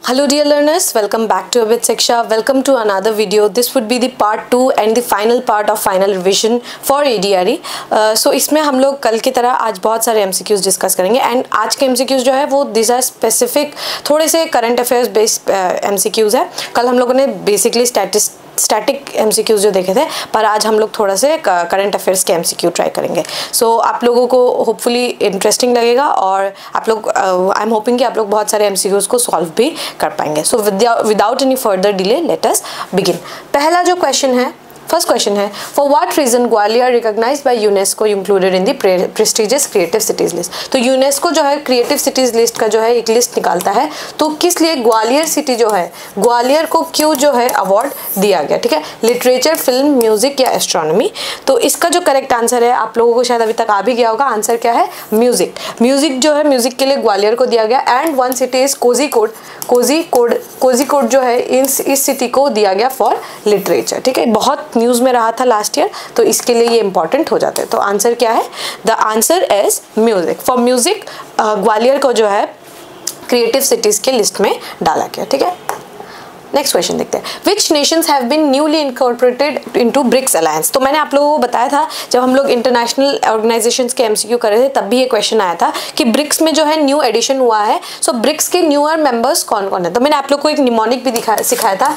Hello dear learners, welcome back to Abid Seksha. Welcome to another video. This would be the part 2 and the final part of final revision for ADRE. So इसमें हम लोग कल की तरह आज बहुत सारे MCQs डिस्कस करेंगे एंड आज के MCQs जो है वो दिस आर स्पेसिफिक थोड़े से करंट अफेयर्स बेस्ड MCQs है. कल हम लोगों ने बेसिकली स्टैटिक MCQs जो देखे थे, पर आज हम लोग थोड़ा से करंट अफेयर्स के MCQ ट्राई करेंगे. सो आप लोगों को होपफुली इंटरेस्टिंग लगेगा और आप लोग आई एम होपिंग कि आप लोग बहुत सारे MCQs को सॉल्व भी कर पाएंगे. So without any further delay let us begin. पहला जो क्वेश्चन है, फर्स्ट क्वेश्चन है, for what reason Gwalior recognized by UNESCO included in the prestigious creative cities list. तो यूनेस्को जो है क्रिएटिव सिटीज लिस्ट का जो है एक लिस्ट निकालता है, तो किस लिए ग्वालियर सिटी जो है, ग्वालियर को क्यों जो है अवार्ड दिया गया. ठीक है, लिटरेचर, फिल्म, म्यूजिक या एस्ट्रोनॉमी. तो इसका जो करेक्ट आंसर है आप लोगों को शायद अभी तक आ भी गया होगा. आंसर क्या है? म्यूजिक. म्यूजिक जो है, म्यूजिक के लिए ग्वालियर को दिया गया. And one city is Kozhikode जो है इस सिटी को दिया गया फॉर लिटरेचर. ठीक है, बहुत न्यूज़ में रहा था लास्ट ईयर, तो इसके लिए ये इंपॉर्टेंट हो जाते हैं. तो आंसर क्या है? The answer is music. For music Gwalior को जो है क्रिएटिव सिटीज के लिस्ट में डाला गया. ठीक है, नेक्स्ट क्वेश्चन देखते हैं. Which nations have been newly incorporated into BRICS alliance. तो मैंने आप लोगों को बताया था जब हम लोग इंटरनेशनल ऑर्गेनाइजेशंस के MCQ कर रहे थे तब भी ये क्वेश्चन आया था कि ब्रिक्स में जो है न्यू एडिशन हुआ है. सो ब्रिक्स के न्यूअर मेंबर्स कौन कौन है. तो मैंने आप लोग को एक निमोनिक भी सिखाया था,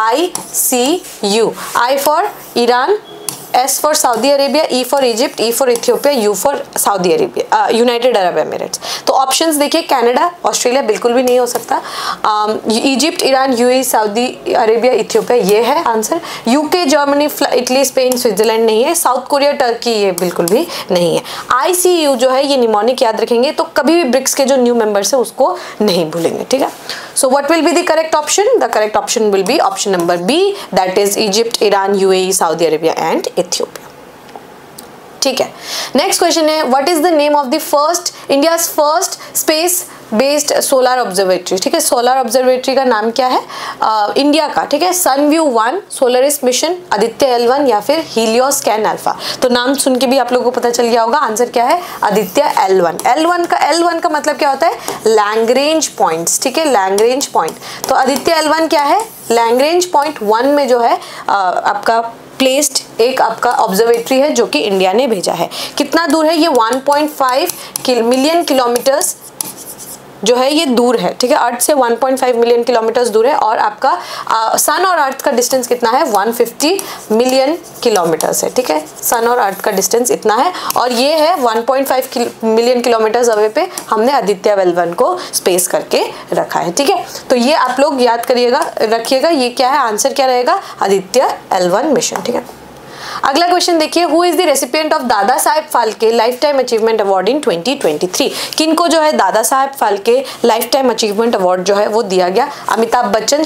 ICU. I for Iran, S for Saudi Arabia, E for Egypt, E for Ethiopia, U for Saudi Arabia, United Arab Emirates. तो ऑप्शंस देखिए, कनाडा, ऑस्ट्रेलिया बिल्कुल भी नहीं हो सकता. Egypt, Iran, UAE, Saudi Arabia, Ethiopia ये है answer. UK, Germany, Italy, Spain, Switzerland नहीं है. साउथ कोरिया, टर्की ये बिल्कुल भी नहीं है. ICU जो है ये निमोनिक याद रखेंगे, तो कभी भी ब्रिक्स के जो न्यू मेंबर्स है उसको नहीं भूलेंगे. ठीक है, so what will be the correct option? The correct option will be option number B, that is Egypt, Iran, UAE, Saudi Arabia and Ethiopia. ठीक है, नेक्स्ट क्वेश्चन है, what is the name of the first India's first space based solar observatory. ठीक है, solar observatory का नाम क्या है India का? ठीक है, सनव्यू 1, सोलरिस मिशन, आदित्य L1 या फिर हीलियोस स्कैन अल्फा. तो नाम सुन के भी आप लोगों को पता चल गया होगा, आंसर क्या है? आदित्य L1. L1 का मतलब क्या होता है? Lagrange points. ठीक है, लैग्रेंज पॉइंट. तो आदित्य L1 क्या है? लैग्रेंज पॉइंट 1 में जो है आपका प्लेस्ड एक आपका ऑब्जर्वेटरी है जो कि इंडिया ने भेजा है. कितना दूर है ये? 1.5 मिलियन किलोमीटर्स जो है ये दूर है. ठीक है, अर्थ से 1.5 मिलियन किलोमीटर्स दूर है. और आपका सन और अर्थ का डिस्टेंस कितना है? 150 मिलियन किलोमीटर्स है. ठीक है, सन और अर्थ का डिस्टेंस इतना है और ये है 1.5 मिलियन किलोमीटर्स अवे पे हमने आदित्य L1 को स्पेस करके रखा है. ठीक है, तो ये आप लोग याद करिएगा, रखिएगा. ये क्या है? आंसर क्या रहेगा? Aditya L1 mission. ठीक है, अगला क्वेश्चन देखिए, who is the recipient of Dada Saheb Phalke life time achievement award in 2023. किनको जो है Dada Saheb Phalke life time achievement award जो है वो दिया गया? अमिताभ बच्चन,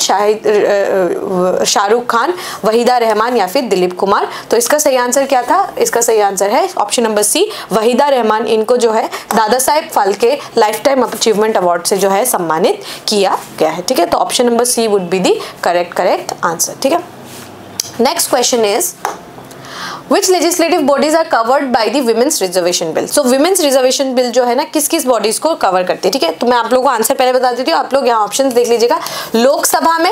शाहरुख खान, वहीदा रहमान या फिर दिलीप कुमार. तो इसका सही आंसर क्या था? इसका सही आंसर है option number C, Waheeda Rehman. इनको जो है Dada Saheb Phalke life time achievement award से जो है सम्मानित किया गया है. ठीक है, तो option number C would be the correct answer. ठीक है, next question is, Which legislative bodies are covered by the Women's Reservation Bill? So Women's Reservation Bill जो है ना किस किस बॉडीज को कवर करती है. ठीक है, तो मैं आप लोगों को आंसर पहले बता देती हूँ, आप लोग यहाँ ऑप्शंस देख लीजिएगा. लोकसभा में,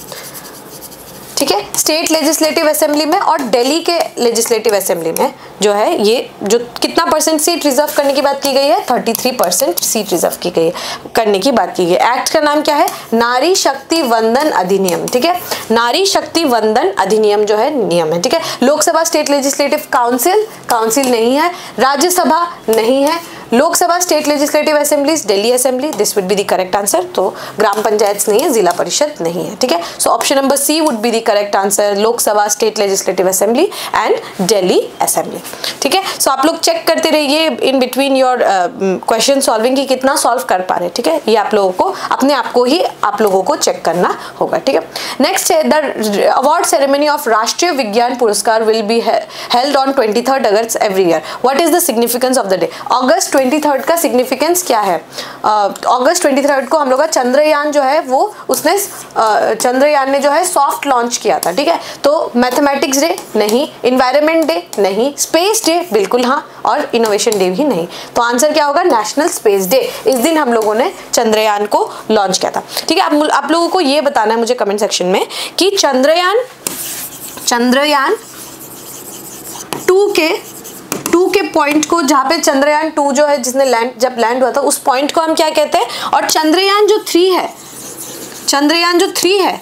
ठीक है, स्टेट लेजिस्लेटिव असेंबली में और दिल्ली के लेजिस्लेटिव असेंबली में जो है ये जो कितना % सीट रिजर्व करने की बात की गई है? 33% सीट रिजर्व की गई है, करने की बात की गई है. एक्ट का नाम क्या है? नारी शक्ति वंदन अधिनियम. ठीक है, नारी शक्ति वंदन अधिनियम जो है नियम है. ठीक है, लोकसभा स्टेट लेजिस्लेटिव काउंसिल नहीं है, राज्यसभा नहीं है, Lok Sabha state legislative assemblies Delhi assembly, this would be the correct answer. तो ग्राम पंचायत नहीं है, जिला परिषद नहीं है. ठीक है, so option number C would be the correct answer, Lok Sabha state legislative assembly and Delhi assembly. ठीक है, सो आप लोग चेक करते रहिए in between your question solving की कितना सॉल्व कर पा रहे. ठीक है, ये आप लोगों को अपने आप को ही आप लोगों को चेक करना होगा. ठीक है, नेक्स्ट है, the award ceremony of Rashtriya Vigyan Puraskar will be held on 23rd August every year. What is the significance of the day? अगस्त 23 का सिग्निफिकेंस क्या है? अगस्त 23 को हम लोग का चंद्रयान जो है वो उसने चंद्रयान ने जो है सॉफ्ट लॉन्च किया था, ठीक है। तो मैथमेटिक्स डे नहीं, इन्वायरमेंट डे नहीं, स्पेस डे बिल्कुल हाँ, और इनोवेशन डे भी नहीं। तो आंसर क्या होगा? National space day. इस दिन हम लोगों ने चंद्रयान को लॉन्च किया था, ठीक है। आप लोगों को ये बताना है मुझे कमेंट सेक्शन में कि चंद्रयान 2 के पॉइंट को, जहाँ पे चंद्रयान 2 जो है जिसने जब लैंड हुआ था उस पॉइंट को हम क्या कहते हैं, और चंद्रयान जो 3 है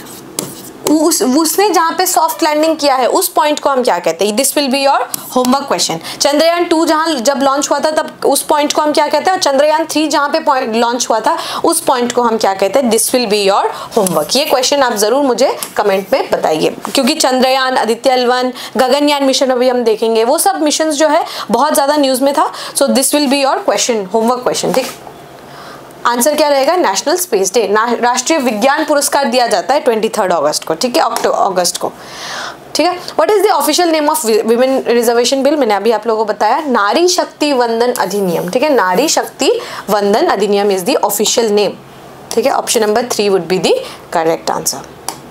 उसने जहाँ पे सॉफ्ट लैंडिंग किया है उस पॉइंट को हम क्या कहते हैं? This will be your homework question. Chandrayaan 2 जहाँ जब लॉन्च हुआ था तब उस पॉइंट को हम क्या कहते हैं, और चंद्रयान 3 जहाँ पे लॉन्च हुआ था उस पॉइंट को हम क्या कहते हैं? This will be your homework. ये क्वेश्चन आप जरूर मुझे कमेंट में बताइए, क्योंकि चंद्रयान, आदित्य-L1, गगनयान मिशन अभी हम देखेंगे, वो सब मिशन जो है बहुत ज्यादा न्यूज में था। So this will be your question, homework question, ठीक। आंसर क्या रहेगा? National space day. Rashtriya Vigyan पुरस्कार दिया जाता है 23 अगस्त को, ठीक है, अगस्त को, ठीक है। What is the official name of women reservation bill? मैंने अभी आप लोगों को बताया, नारी शक्ति वंदन अधिनियम, ठीक है। नारी शक्ति वंदन अधिनियम इज द ऑफिशियल नेम, ठीक है। Option number 3 would be the correct answer.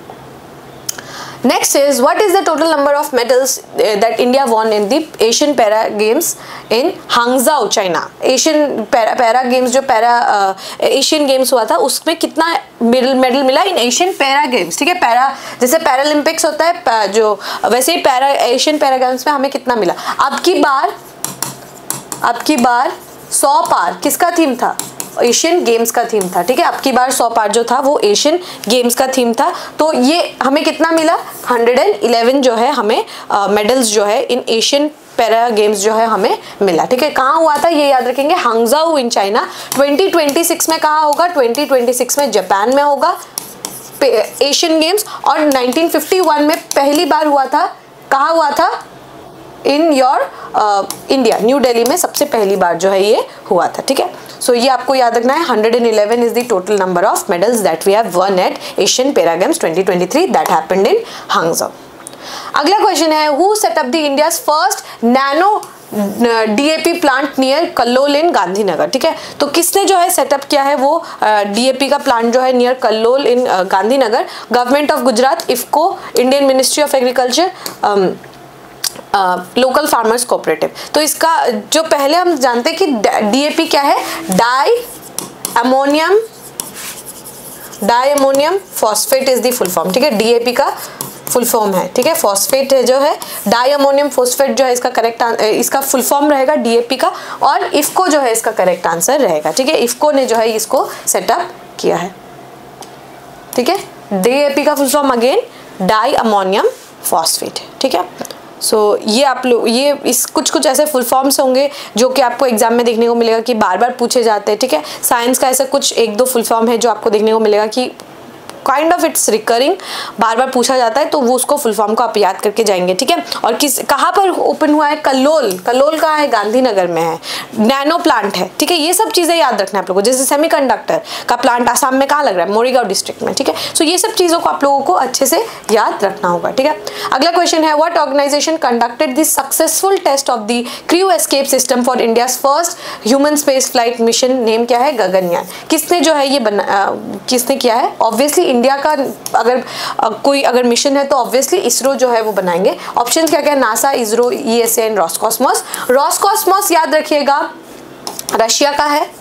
Next is, what is the total number of medals that India won in the Asian Para Games in Hangzhou, China? Asian Para Games जो Asian Games हुआ था उसमें कितना medal मिला इन Asian para games, ठीक है। Para जैसे Paralympics होता है जो, वैसे ही एशियन पैरा गेम्स में हमें कितना मिला? अब की बार 100 पार किसका थीम था? एशियन गेम्स का थीम था, ठीक है। अब की बार 100 पार जो था वो एशियन गेम्स का थीम था। तो ये हमें कितना मिला? 111 जो है हमें मेडल्स जो है इन एशियन पैरा गेम्स जो है हमें मिला, ठीक है। कहाँ हुआ था ये याद रखेंगे, हांगझाऊ इन चाइना। 2026 में कहाँ होगा? 2026 में जापान में होगा एशियन गेम्स, और 1951 में पहली बार हुआ था। कहाँ हुआ था? In your India, New Delhi में सबसे पहली बार जो है ये हुआ था, ठीक है। सो ये आपको याद रखना है, 111 is the total number of medals that we have won at Asian para games 2023 that happened in Hangzhou. अगला क्वेश्चन है, who set up the India's first nano DAP plant near Kalol in Gandhinagar, ठीक है। तो किसने जो है सेटअप किया है वो डीएपी का प्लांट जो है near Kalol in Gandhinagar? Government of Gujarat, IFFCO, Indian ministry of agriculture, local farmers cooperative. तो इसका जो पहले हम जानते हैं कि डीएपी क्या है? Di ammonium phosphate is the full form, ठीक है। डीएपी का फुल फॉर्म है, ठीक है। फॉस्फेट जो है डाई अमोनियम फॉस्फेट जो है इसका करेक्ट, इसका फुल फॉर्म रहेगा डीएपी का, और इफको जो है इसका करेक्ट आंसर रहेगा, ठीक है। इफको ने जो है इसको सेटअप किया है, ठीक है। डीएपी का full form again di ammonium phosphate, ठीक है। सो ये आप लोग ये इस कुछ ऐसे फुल फॉर्म्स होंगे जो कि आपको एग्जाम में देखने को मिलेगा कि बार बार पूछे जाते हैं, ठीक है। साइंस का ऐसा कुछ 1-2 फुल फॉर्म है जो आपको देखने को मिलेगा कि काइंड ऑफ इट्स रिकरिंग, बार बार पूछा जाता है, तो वो उसको फुल फॉर्म को आप याद करके जाएंगे, ठीक है। और कहाँ पर ओपन हुआ है? कल्लोल कहाँ है? गांधीनगर में है। नैनो प्लांट है, ठीक है। ये सब चीजें याद रखना है आप लोगों को। जैसे सेमीकंडक्टर का प्लांट आसाम में कहाँ लग रहा है? मोरीगांव डिस्ट्रिक्ट में, ठीक है। सो ये सब चीजों को आप लोगों को अच्छे से याद रखना होगा, ठीक है। अगला क्वेश्चन है, what organization conducted the successful test of the crew escape system for India's first human space flight mission? Name क्या है? गगनयान। किसने जो है ये किसने किया है? ऑब्वियसली इंडिया का अगर मिशन है तो ऑब्वियसली इसरो जो है वो बनाएंगे। ऑप्शन क्या क्या है? NASA, ISRO, ESA and Roscosmos. Roscosmos याद रखिएगा रशिया का है।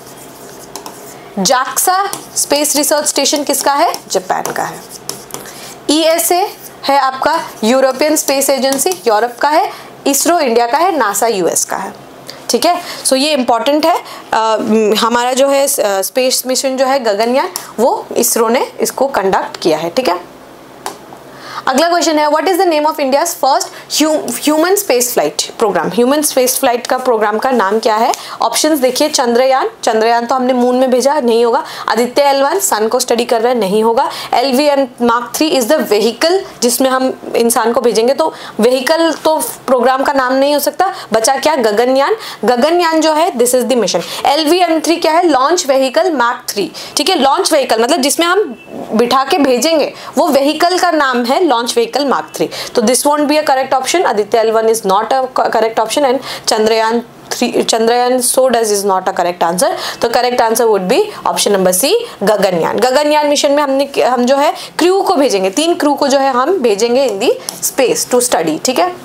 जाक्सा स्पेस रिसर्च स्टेशन किसका है? जापान का है। ईएसए है आपका यूरोपियन स्पेस एजेंसी, यूरोप का है। इसरो इंडिया का है। नासा यूएस का है, ठीक है। सो ये इंपॉर्टेंट है। हमारा जो है स्पेस मिशन जो है गगनयान, वो इसरो ने इसको कंडक्ट किया है, ठीक है। अगला क्वेश्चन है, what is the name of India's first human space flight programme? Human space flight का प्रोग्राम का नाम क्या है? ऑप्शंस देखिए, चंद्रयान तो हमने मून में भेजा, नहीं होगा। आदित्य-L1 सन को स्टडी कर रहा है, नहीं होगा। LV Mark 3 is the vehicle जिसमें हम इंसान को भेजेंगे, तो व्हीकल तो प्रोग्राम का नाम नहीं हो सकता। बचा क्या? गगनयान जो है this is the mission. LV-3 क्या है? लॉन्च व्हीकल Mark 3, ठीक है। लॉन्च व्हीकल मतलब जिसमें हम बिठा के भेजेंगे, वो व्हीकल का नाम है launch vehicle Mark 3. So this won't be a correct option. Aditya L1 is not a correct option, and Chandrayaan so does is not a correct answer. तो correct answer would be option number C, Gaganyaan. Gaganyaan mission में हम जो है crew को भेजेंगे, 3 crew को जो है हम भेजेंगे in the space to study. ठीक है.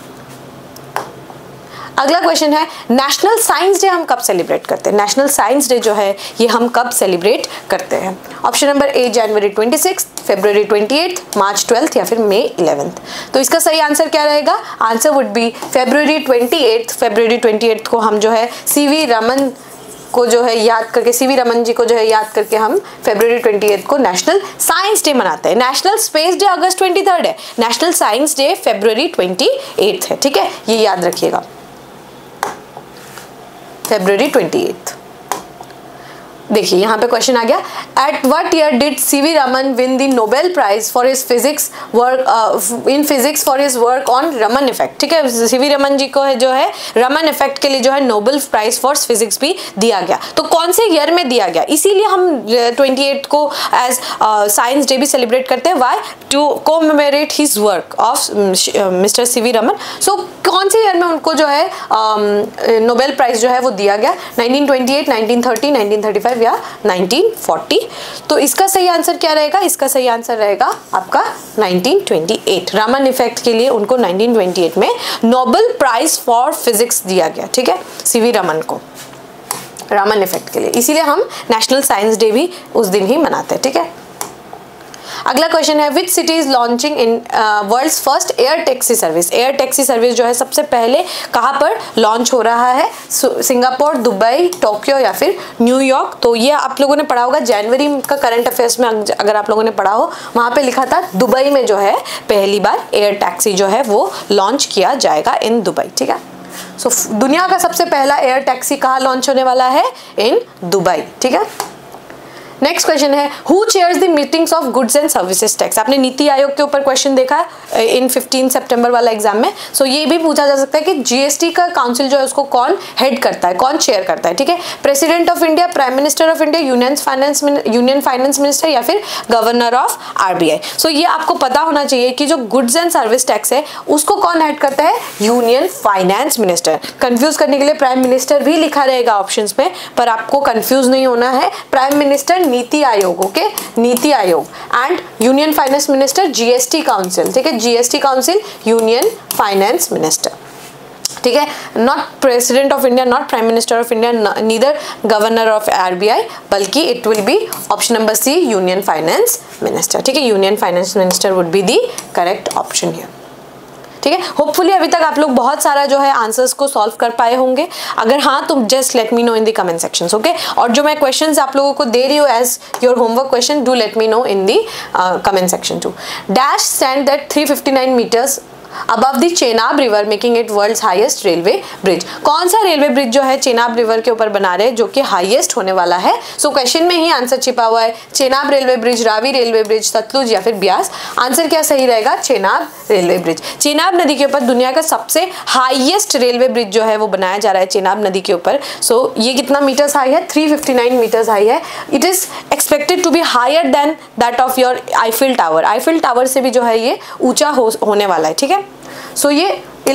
अगला क्वेश्चन है नेशनल साइंस डे हम कब सेलिब्रेट करते हैं? नेशनल साइंस डे जो है ये हम कब सेलिब्रेट करते हैं? ऑप्शन नंबर ए जनवरी 26, फरवरी 28, मार्च 12 या फिर मई 11. तो इसका सही आंसर क्या रहेगा? Answer would be February 28. फरवरी 28 को हम जो है सीवी रमन को जो है याद करके, सीवी रमन जी को जो है याद करके हम फरवरी 28 को नेशनल साइंस डे मनाते हैं. नेशनल स्पेस डे अगस्त 23 है, नेशनल साइंस डे फरवरी 28 है. ठीक है, ये याद रखिएगा, फरवरी 28. देखिए यहाँ पे क्वेश्चन आ गया, at what year did CV Raman win the Nobel prize for his physics work in physics for his work on Raman effect. ठीक है, सीवी रमन जी को है जो है रमन इफेक्ट के लिए जो है नोबेल प्राइज फॉर फिजिक्स भी दिया गया. तो कौन से ईयर में दिया गया? इसीलिए हम 28 को एज साइंस डे भी सेलिब्रेट करते हैं. Why? To commemorate his work of mister CV Raman. So कौन से ईयर में उनको जो है नोबेल प्राइज जो है वो दिया गया? 1928, 1930, 1935 या 1940. तो इसका सही आंसर क्या रहेगा? इसका सही आंसर रहेगा आपका 1928. रमन इफेक्ट के लिए उनको 1928 में नोबेल प्राइज फॉर फिजिक्स दिया गया. ठीक है, सीवी रमन को रमन इफेक्ट के लिए. इसीलिए हम नेशनल साइंस डे भी उस दिन ही मनाते हैं. ठीक है. अगला क्वेश्चन है which city is launching in world's first air taxi service. Air taxi service जो है सबसे पहले कहाँ पर लॉन्च हो रहा है? सिंगापुर, दुबई, टोक्यो या फिर न्यूयॉर्क. तो ये आप लोगों ने पढ़ा होगा जनवरी का करंट अफेयर्स में, अगर आप लोगों ने पढ़ा हो वहाँ पे लिखा था दुबई में जो है पहली बार एयर टैक्सी जो है वो लॉन्च किया जाएगा इन दुबई. ठीक है, सो दुनिया का सबसे पहला एयर टैक्सी कहाँ लॉन्च होने वाला है? In Dubai. ठीक है. नेक्स्ट क्वेश्चन है who chairs the meetings of goods and services tax. आपने नीति आयोग के ऊपर क्वेश्चन देखा है इन 15 सितंबर वाला एग्जाम में. सो ये भी पूछा जा सकता है कि जीएसटी का काउंसिल जो है उसको कौन हेड करता है, कौन चेयर करता है? ठीक है, president of India, prime minister of India, union finance minister या फिर गवर्नर ऑफ आरबीआई. सो ये आपको पता होना चाहिए कि जो गुड्स एंड सर्विस टैक्स है उसको कौन हेड करता है? Union finance minister. कंफ्यूज करने के लिए प्राइम मिनिस्टर भी लिखा रहेगा ऑप्शंस में, पर आपको कंफ्यूज नहीं होना है. Prime minister NITI Aayog, okay, NITI Aayog, and union finance minister GST council. ठीक है, GST council, union finance minister. ठीक है, not president of India, not prime minister of India, neither governor of RBI, बल्कि it will be option number C, union finance minister. ठीक है, union finance minister would be the correct option here. ठीक है, hopefully अभी तक आप लोग बहुत सारा जो है आंसर्स को सॉल्व कर पाए होंगे. अगर हाँ तो just let me know in the comment sections. Okay, और जो मैं क्वेश्चंस आप लोगों को दे रही हूँ as your homework question, do let me know in the comment section too. Dash stand that 359 metres above the Chenab river making it world's highest railway bridge. कौन सा रेलवे ब्रिज जो है चेनाब रिवर के ऊपर बना रहे हैं जो कि हाईएस्ट होने वाला है? सो क्वेश्चन में ही आंसर छिपा हुआ है. Chenab railway bridge, Ravi railway bridge, Sutlej या फिर ब्यास. आंसर क्या सही रहेगा? Chenab railway bridge. चेनाब नदी के ऊपर दुनिया का सबसे हाईएस्ट रेलवे ब्रिज जो है वो बनाया जा रहा है चेनाब नदी के ऊपर. सो ये कितना मीटर्स हाई है? 359 मीटर्स हाई है. It is expected to be higher than that of your Eiffel tower. Eiffel tower से भी जो है ये ऊंचा होने वाला है. ठीक है, सो ये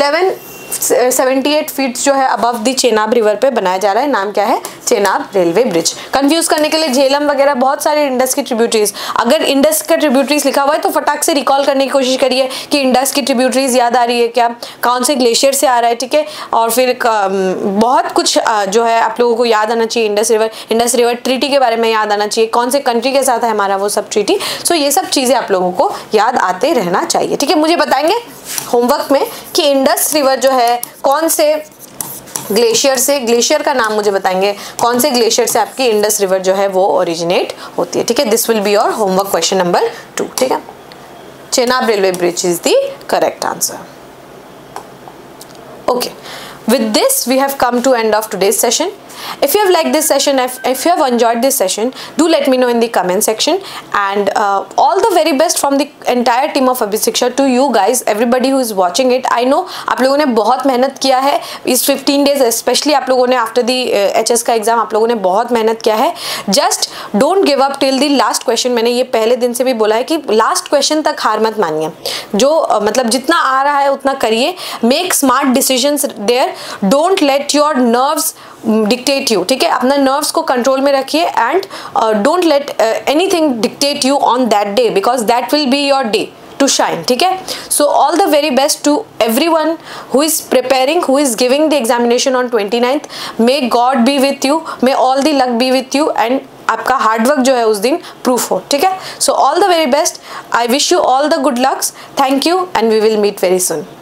1178 फीट जो है अबव दी चेनाब रिवर पे बनाया जा रहा है. नाम क्या है? Chenab railway bridge. कंफ्यूज करने के लिए झेलम वगैरह बहुत सारे इंडस की ट्रिब्यूटरीज, अगर इंडस का ट्रिब्यूटरीज लिखा हुआ है तो फटाक से रिकॉल करने की कोशिश करिए कि इंडस की ट्रिब्यूटरीज याद आ रही है क्या, कौन से ग्लेशियर से आ रहा है. ठीक है, और फिर बहुत कुछ जो है आप लोगों को याद आना चाहिए. इंडस रिवर ट्रीटी के बारे में याद आना चाहिए, कौन से कंट्री के साथ है हमारा वो सब ट्रीटी. सो ये सब चीज़ें आप लोगों को याद आते रहना चाहिए. ठीक है, मुझे बताएंगे होमवर्क में कि इंडस रिवर जो है कौन से ग्लेशियर से, ग्लेशियर का नाम मुझे बताएंगे, कौन से ग्लेशियर से आपकी इंडस रिवर जो है वो ओरिजिनेट होती है. ठीक है, this will be your homework question number 2. ठीक है, Chenab railway bridge is the correct answer. Okay, with this we have come to end of today's session. If you have liked this session, if you have enjoyed this session, do let me know in the comment section. And all the very best from the entire team of Abhishiksha to you guys, everybody who is watching it. I know आप लोगों ने बहुत मेहनत किया है इस 15 days, especially आप लोगों ने आफ्टर दी HS का एग्जाम आप लोगों ने बहुत मेहनत किया है. Just don't give up till the last question. मैंने ये पहले दिन से भी बोला है कि लास्ट क्वेश्चन तक हार मत मानिए. जो मतलब जितना आ रहा है उतना करिए. Make smart decisions there. Don't let your nerves dictate you. ठीक है, अपना नर्व्स को कंट्रोल में रखिए and don't let anything dictate you on that day, because that will be your day to shine. ठीक है, so all the very best to everyone who is preparing, who is giving the examination on 29th. May God be with you, may all the luck be with you, and आपका hard work जो है उस दिन proof हो. ठीक है, so all the very best. I wish you all the good lucks. Thank you and we will meet very soon.